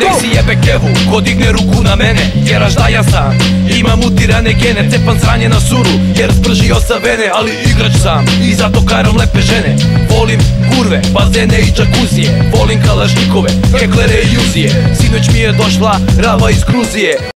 Nek si jebe kevu, ko digne ruku na mene. Tjeraš da ja sam, imam mutirane gene. Cepan sranje na suru, jer spržio sa vene. Ali igrač sam, i zato karam lepe žene. Volim kurve, bazene i džakuzije. Volim kalašnikove, heklere i juzije. Sinoć mi je došla rava iz Gruzije.